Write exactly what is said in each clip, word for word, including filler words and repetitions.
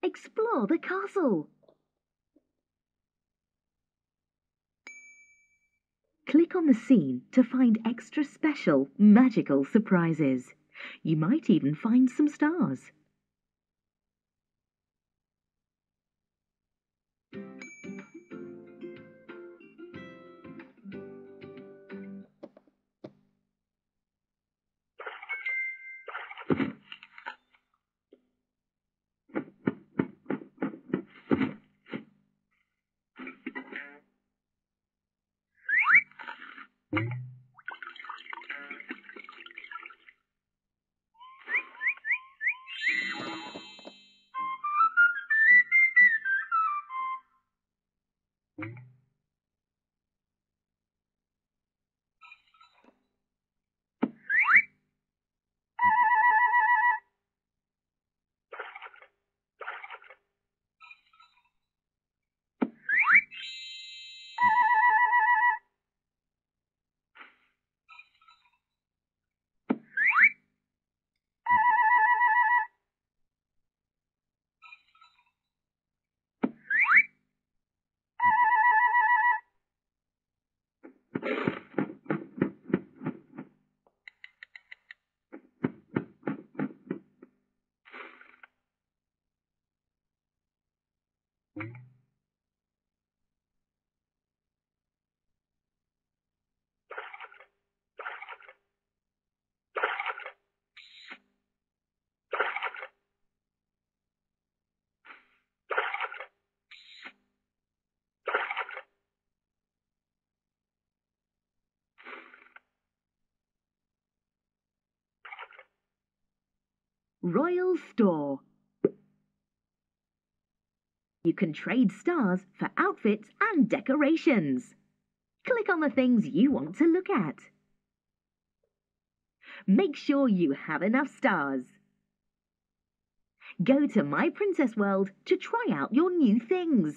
Explore the castle. Click on the scene to find extra special, magical surprises. You might even find some stars. Royal Store. You can trade stars for outfits and decorations. Click on the things you want to look at. Make sure you have enough stars. Go to My Princess World to try out your new things.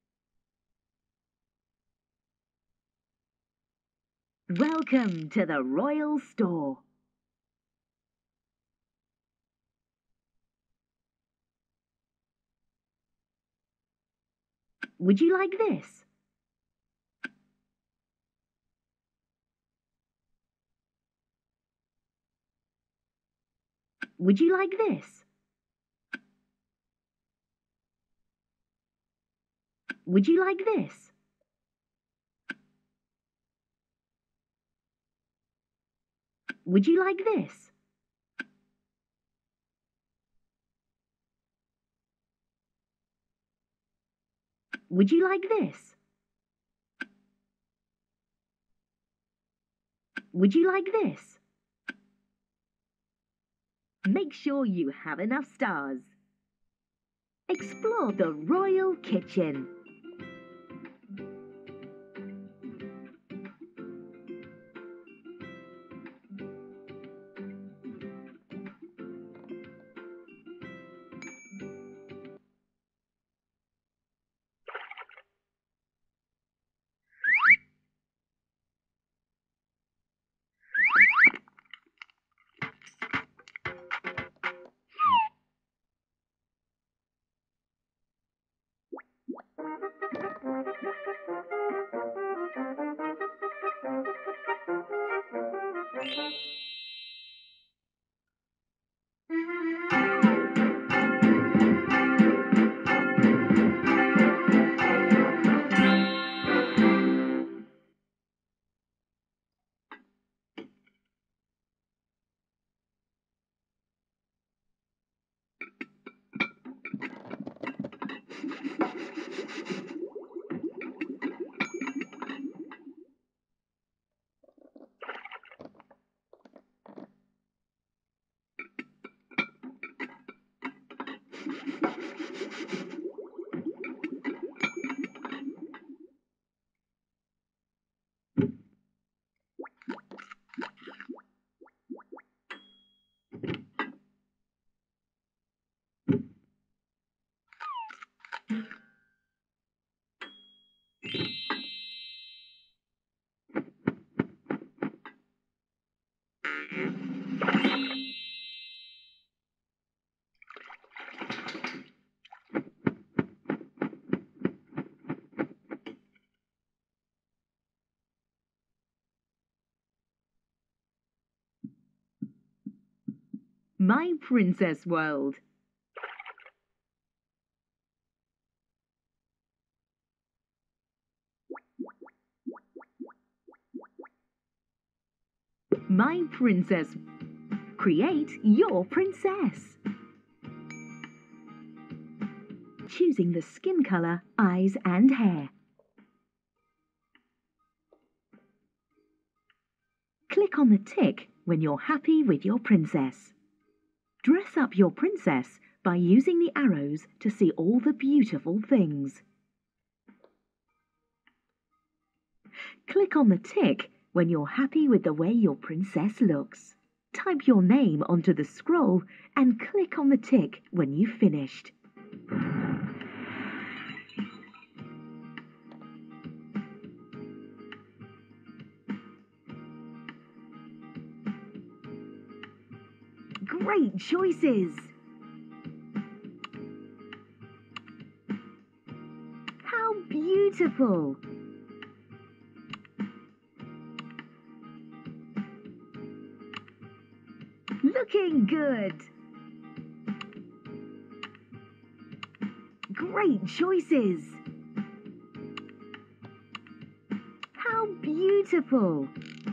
Welcome to the Royal Store. Would you like this? Would you like this? Would you like this? Would you like this? Would you like this? Would you like this? Make sure you have enough stars. Explore the Royal Kitchen. My Princess World. My Princess. Create your princess. Choosing the skin color, eyes and hair. Click on the tick when you're happy with your princess. Dress up your princess by using the arrows to see all the beautiful things. Click on the tick when you're happy with the way your princess looks. Type your name onto the scroll and click on the tick when you've finished. Great choices! How beautiful! Looking good! Great choices! How beautiful!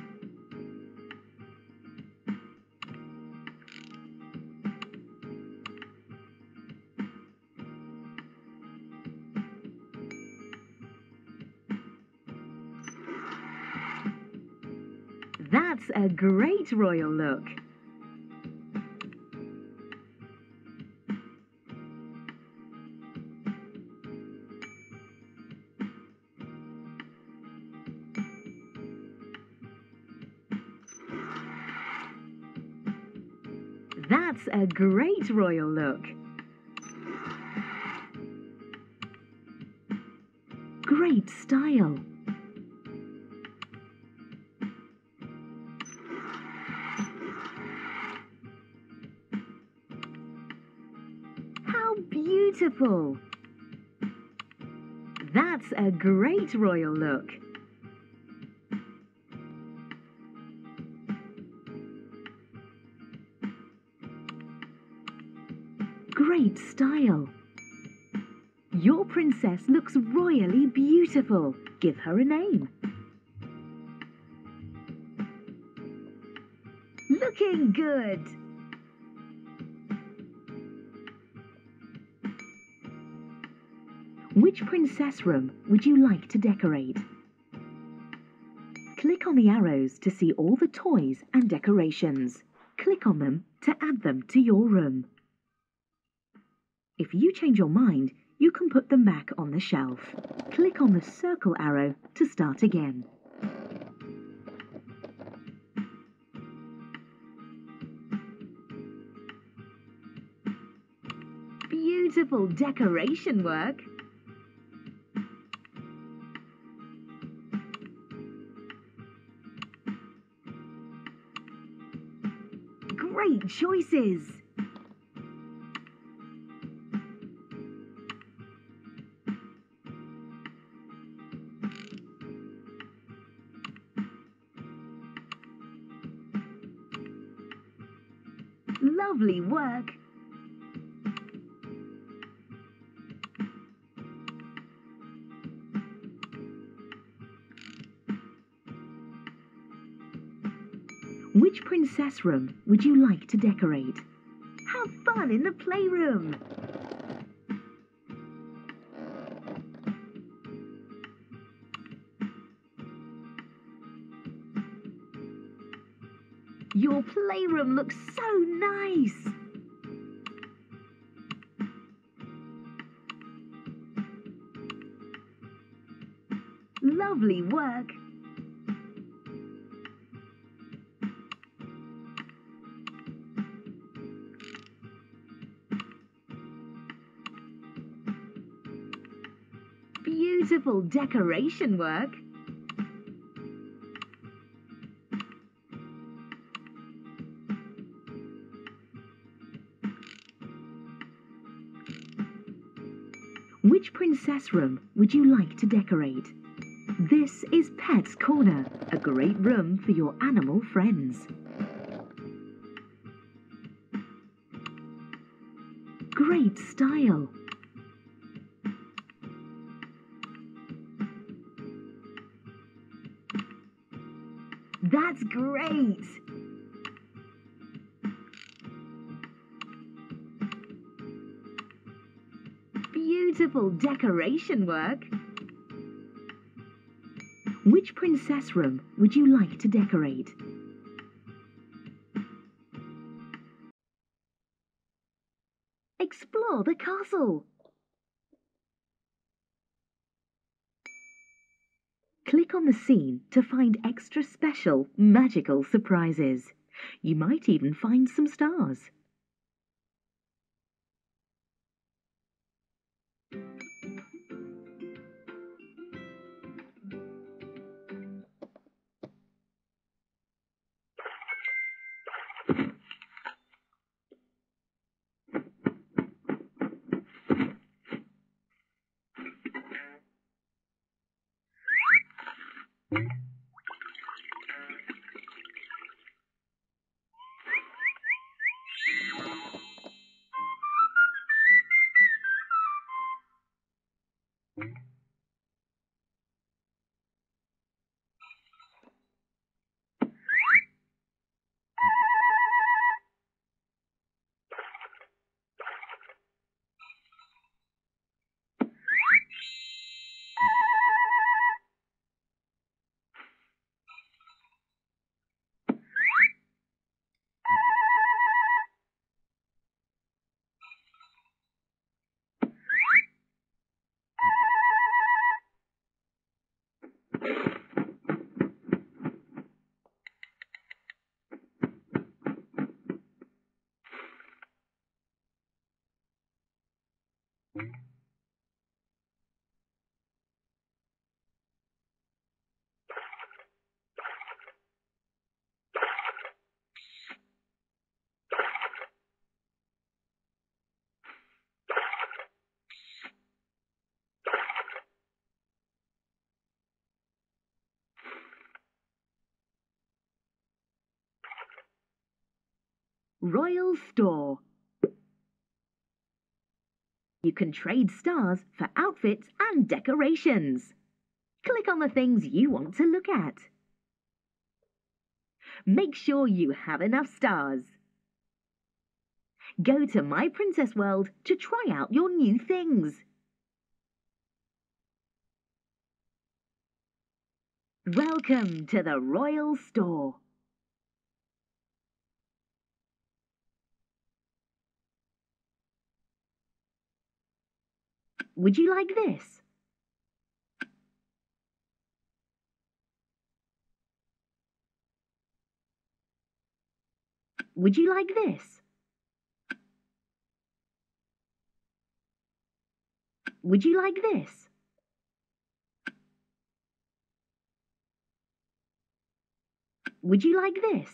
That's a great royal look. That's a great royal look. Great style. How beautiful! That's a great royal look. Great style. Your princess looks royally beautiful. Give her a name. Looking good. Which princess room would you like to decorate? Click on the arrows to see all the toys and decorations. Click on them to add them to your room. If you change your mind, you can put them back on the shelf. Click on the circle arrow to start again. Beautiful decoration work! Great choices! Lovely work! Which princess room would you like to decorate? Have fun in the playroom! Your playroom looks so nice! Lovely work! Beautiful decoration work! Which princess room would you like to decorate? This is Pet's Corner, a great room for your animal friends. Great style! That's great! Beautiful decoration work! Which princess room would you like to decorate? Explore the castle! Click on the scene to find extra special, magical surprises. You might even find some stars. Royal Store. You can trade stars for outfits and decorations. Click on the things you want to look at. Make sure you have enough stars. Go to My Princess World to try out your new things. Welcome to the Royal Store. Would you like this? Would you like this? Would you like this? Would you like this?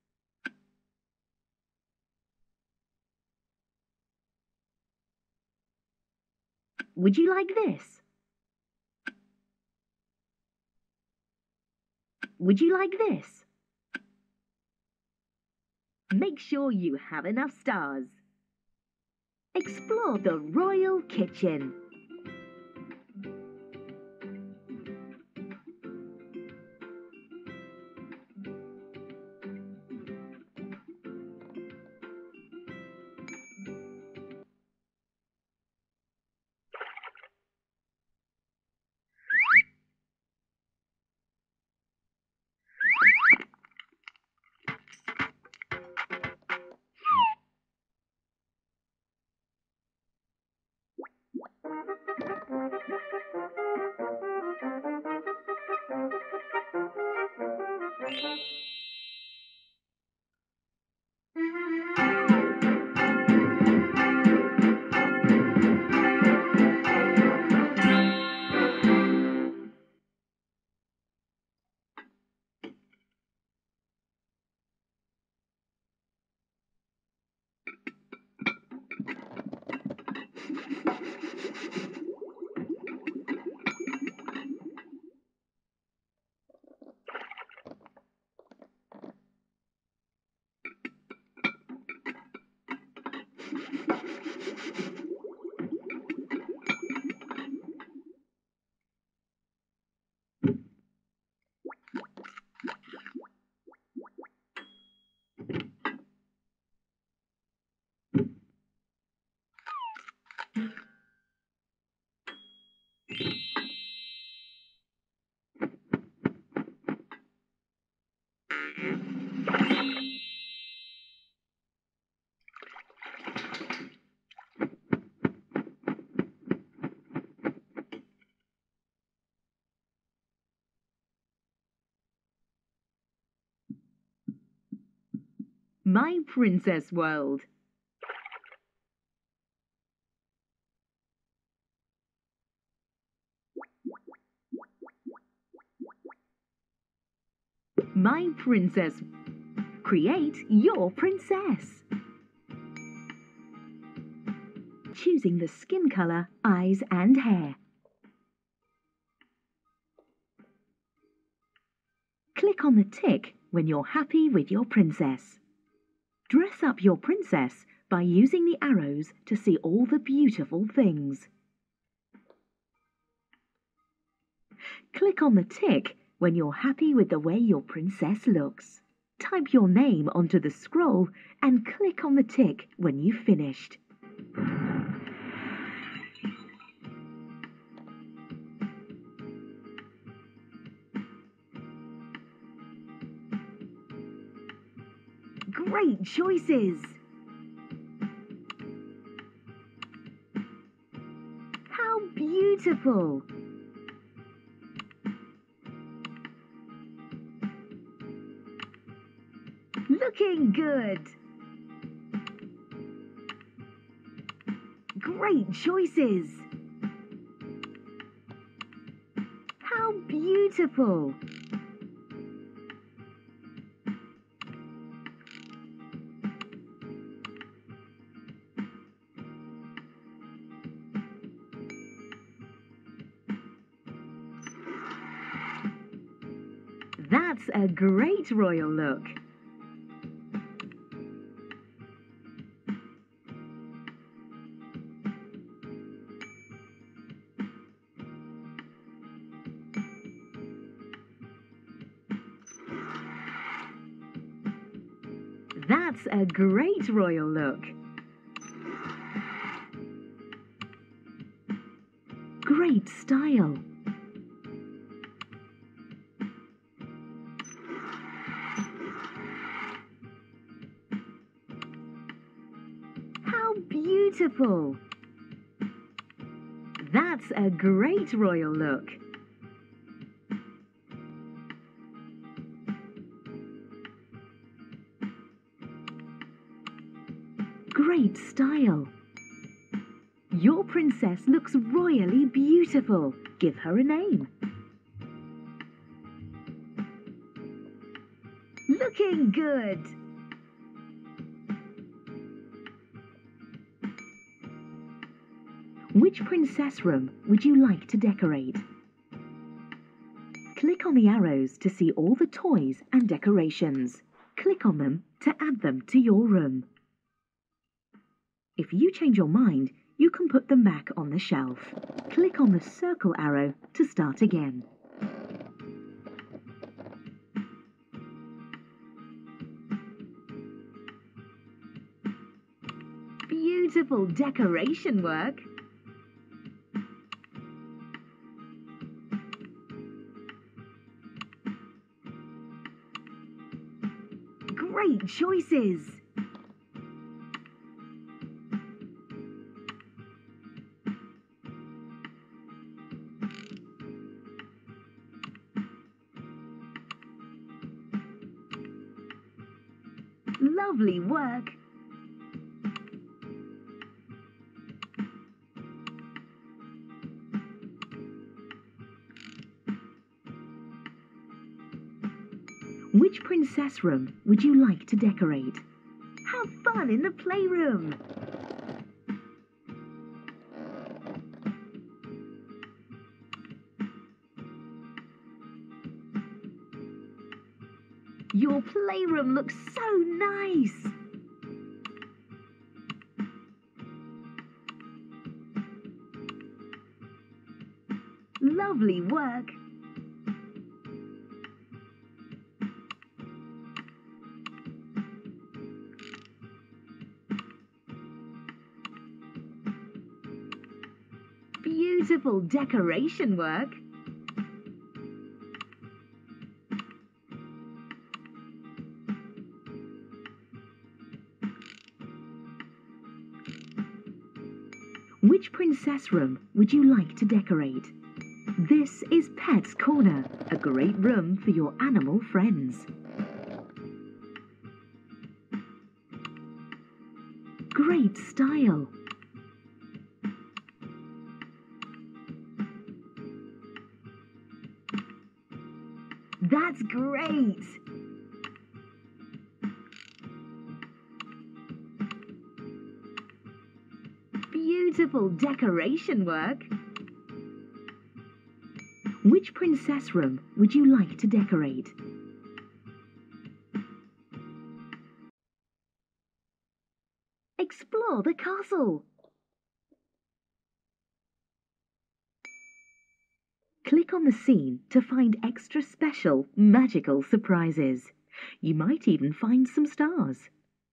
Would you like this? Would you like this? Make sure you have enough stars. Explore the royal kitchen. My Princess World. My Princess. Create your princess. Choosing the skin color, eyes and hair. Click on the tick when you're happy with your princess. Dress up your princess by using the arrows to see all the beautiful things. Click on the tick when you're happy with the way your princess looks. Type your name onto the scroll and click on the tick when you've finished. Great choices! How beautiful! Looking good! Great choices! How beautiful! That's a great royal look. That's a great royal look. Great style. How beautiful! That's a great royal look. Great style. Your princess looks royally beautiful. Give her a name. Looking good. Which princess room would you like to decorate? Click on the arrows to see all the toys and decorations. Click on them to add them to your room. If you change your mind, you can put them back on the shelf. Click on the circle arrow to start again. Beautiful decoration work! Great choices! Lovely work! Which princess room would you like to decorate? Have fun in the playroom! Your playroom looks so nice! Lovely work! Beautiful decoration work! Which princess room would you like to decorate? This is Pet's Corner, a great room for your animal friends. great style. That's great! Beautiful decoration work! Which princess room would you like to decorate? Explore the castle! Click on the scene to find extra special, magical surprises. You might even find some stars.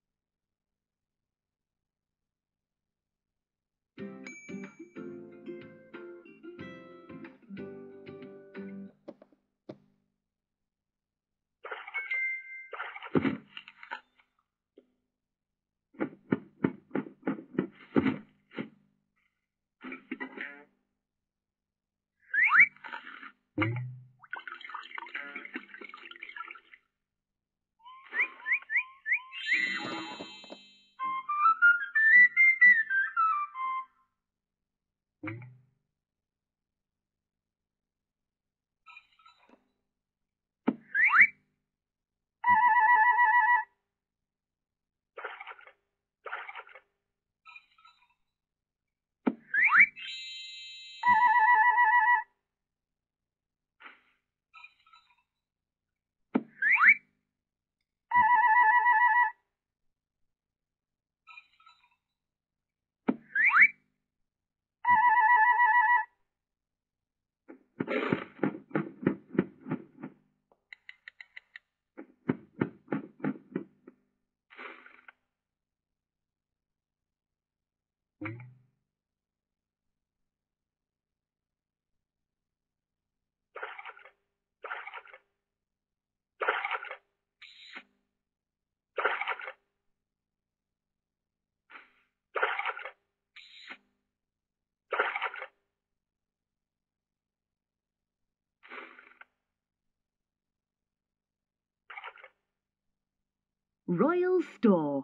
Royal Store.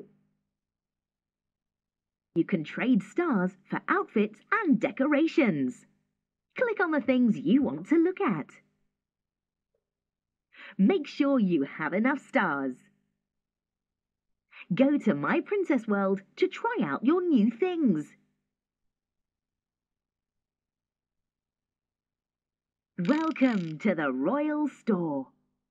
You can trade stars for outfits and decorations. Click on the things you want to look at. Make sure you have enough stars. Go to My Princess World to try out your new things. Welcome to the Royal Store.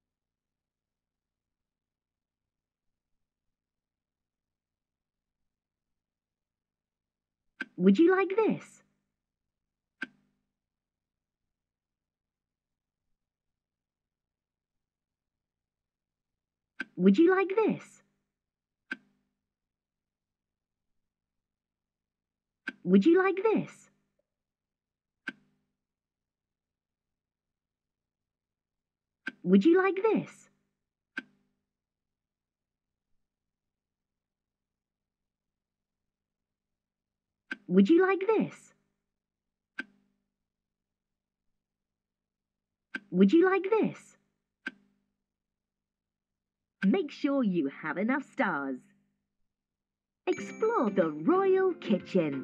Would you like this? Would you like this? Would you like this? Would you like this? Would you like this? Would you like this? Make sure you have enough stars. Explore the royal kitchen.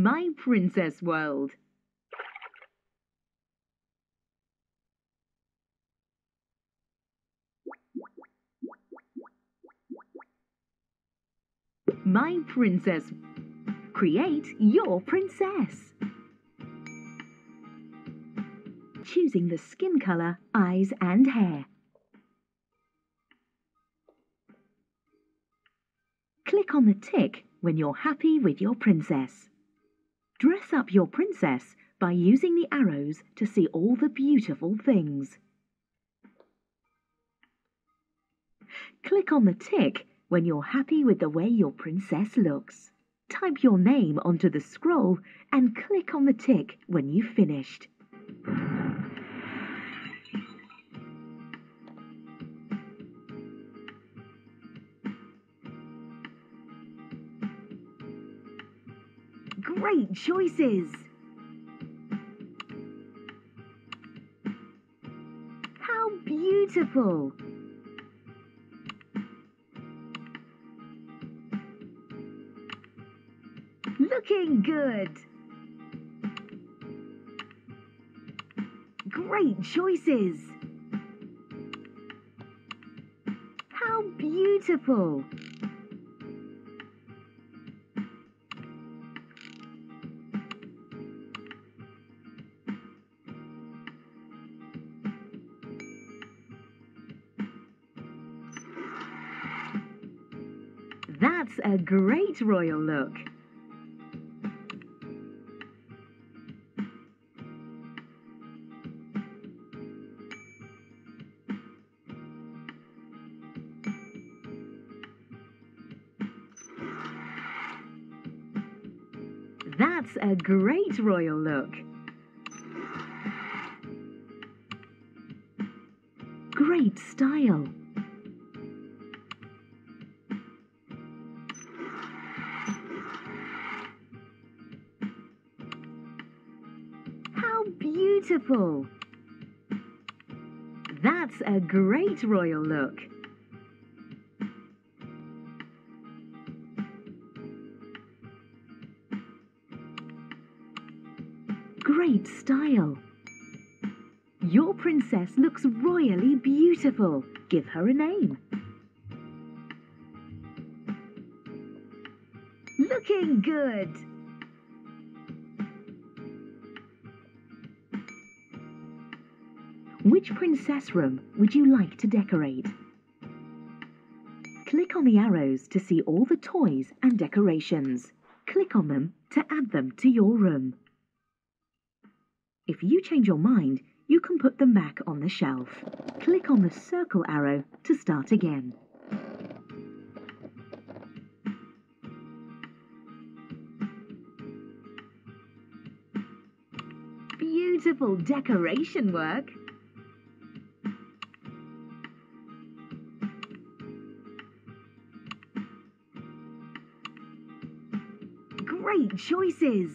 My Princess World. My Princess. Create your princess. Choosing the skin color, eyes and hair. Click on the tick when you're happy with your princess. Dress up your princess by using the arrows to see all the beautiful things. Click on the tick when you're happy with the way your princess looks. Type your name onto the scroll and click on the tick when you've finished. Great choices! How beautiful! Looking good! Great choices! How beautiful! That's a great royal look. That's a great royal look. Great style. How beautiful! That's a great royal look. Great style. Your princess looks royally beautiful. Give her a name. Looking good. Which princess room would you like to decorate? Click on the arrows to see all the toys and decorations. Click on them to add them to your room. If you change your mind, you can put them back on the shelf. Click on the circle arrow to start again. Beautiful decoration work! Great choices!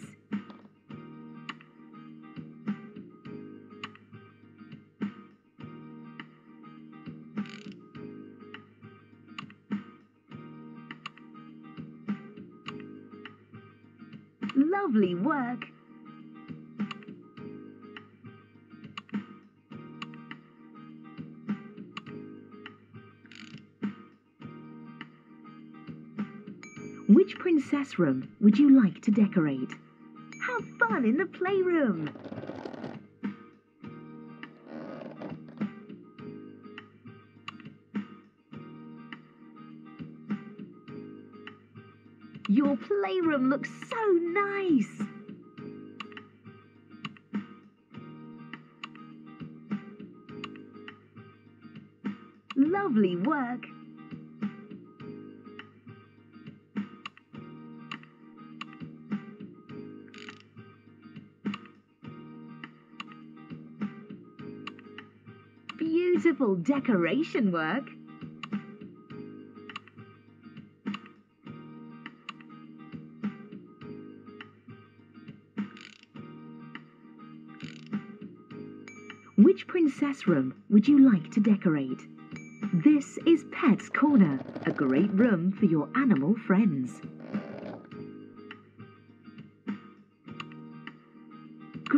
Lovely work! Which princess room would you like to decorate? Have fun in the playroom! Your playroom looks so nice! Lovely work! Beautiful decoration work! Which princess room would you like to decorate? This is Pet's Corner, a great room for your animal friends.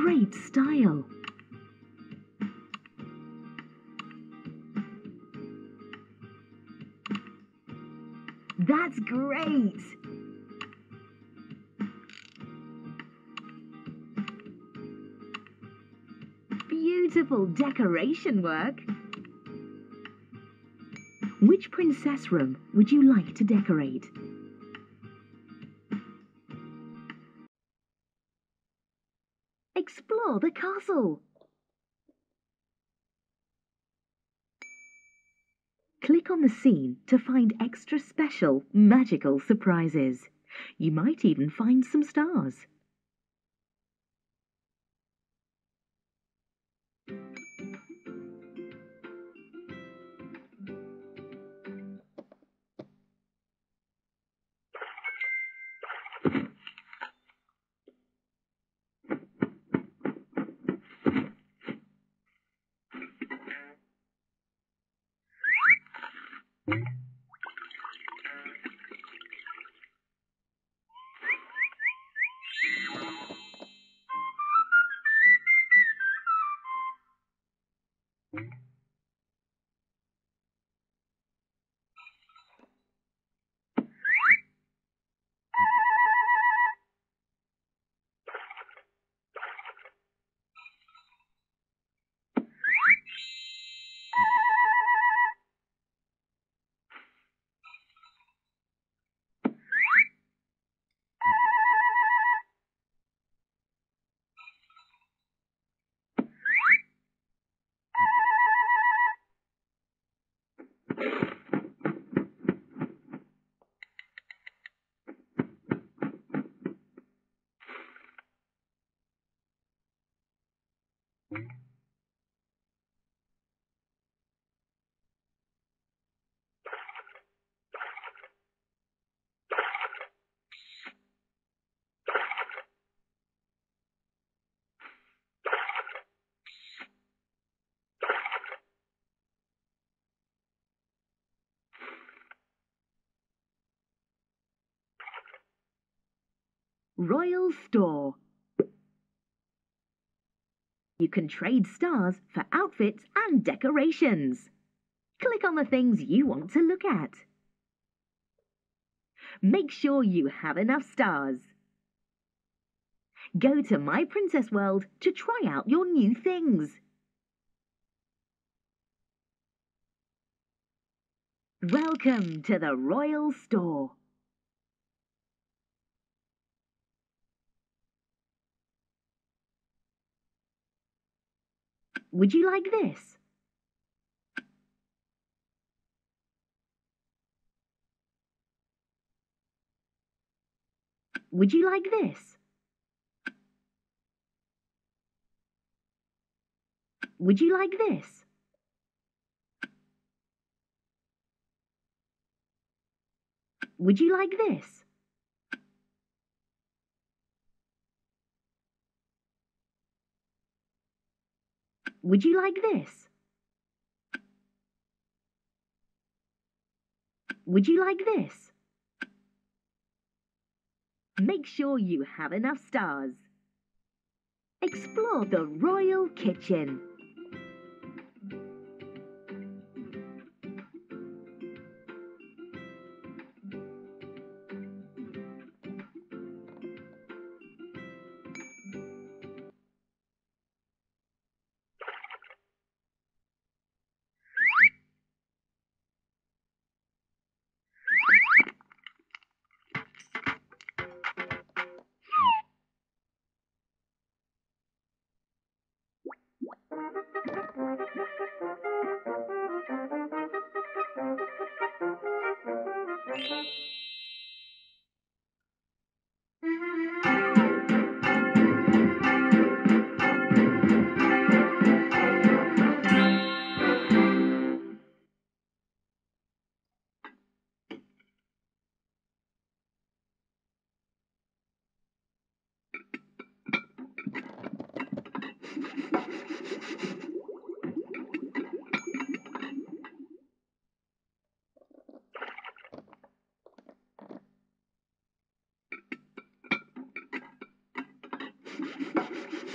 Great style! That's great! Beautiful decoration work! Which princess room would you like to decorate? Explore the castle! Click on the scene to find extra special, magical surprises. You might even find some stars. Royal Store. You can trade stars for outfits and decorations. Click on the things you want to look at. Make sure you have enough stars. Go to My Princess World to try out your new things. Welcome to the Royal Store. Would you like this? Would you like this? Would you like this? Would you like this? Would you like this? Would you like this? Make sure you have enough stars. Explore the royal kitchen.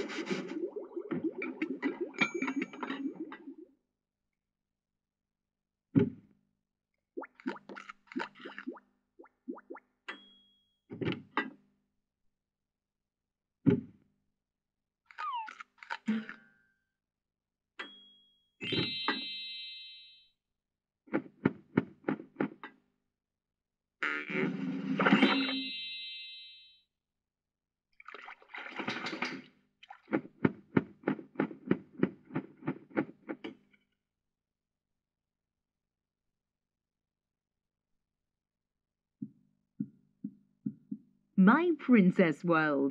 My Princess World.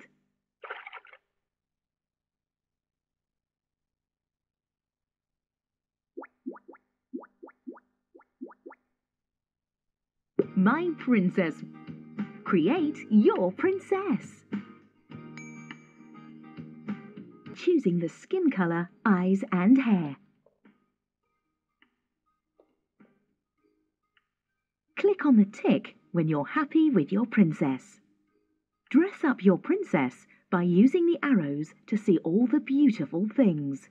My Princess. Create your princess. Choosing the skin color, eyes and hair. Click on the tick when you're happy with your princess. Dress up your princess by using the arrows to see all the beautiful things.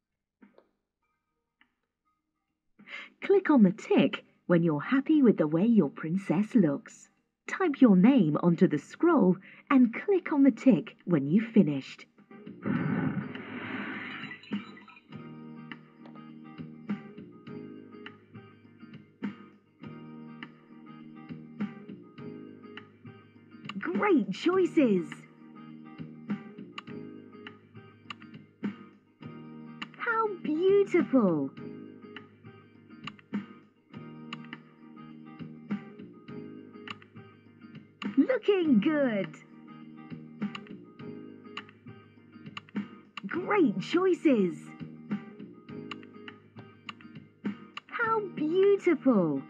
Click on the tick when you're happy with the way your princess looks. Type your name onto the scroll and click on the tick when you've finished. Great choices! How beautiful! Looking good! Great choices! How beautiful!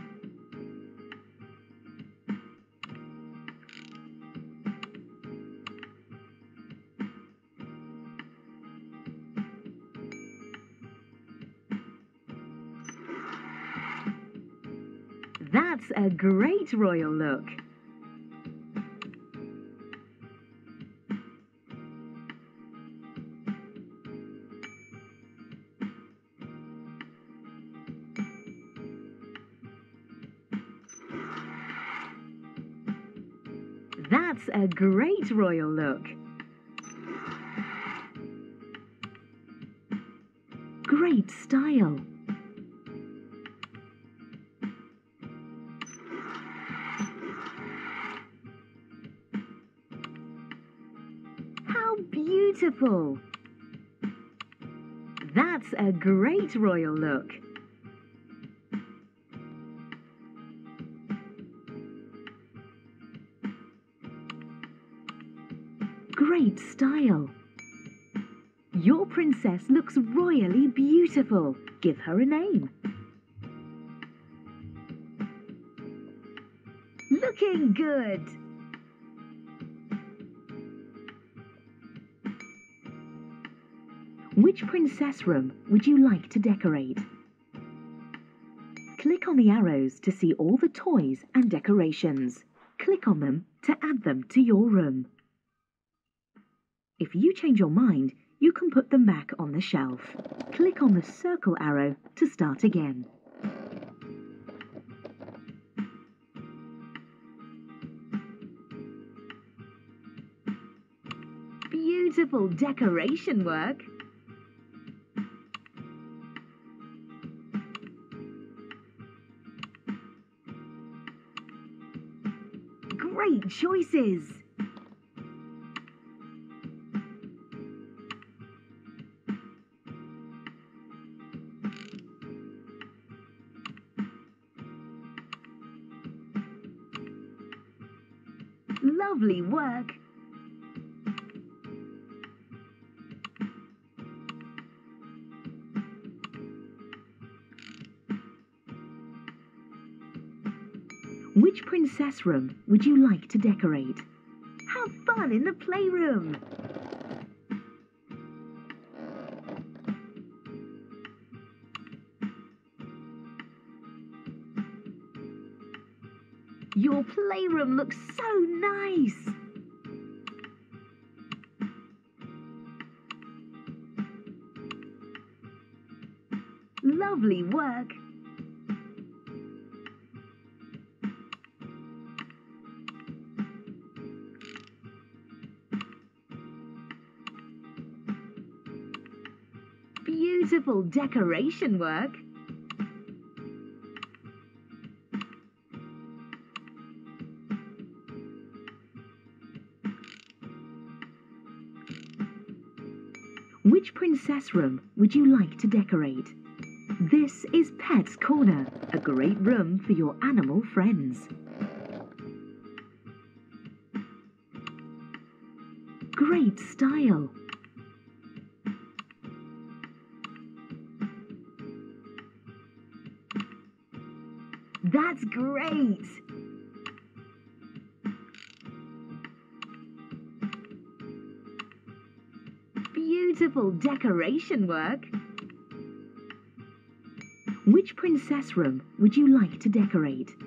That's a great royal look. That's a great royal look. Great style. How beautiful! That's a great royal look. Great style. Your princess looks royally beautiful. Give her a name. Looking good. Which princess room would you like to decorate? Click on the arrows to see all the toys and decorations. Click on them to add them to your room. If you change your mind, you can put them back on the shelf. Click on the circle arrow to start again. Beautiful decoration work! Great choices! Lovely work! Which princess room would you like to decorate? Have fun in the playroom! Your playroom looks so nice! Lovely work! Beautiful decoration work! Which princess room would you like to decorate? This is Pet's Corner, a great room for your animal friends. Great style! That's great! Beautiful decoration work! Which princess room would you like to decorate?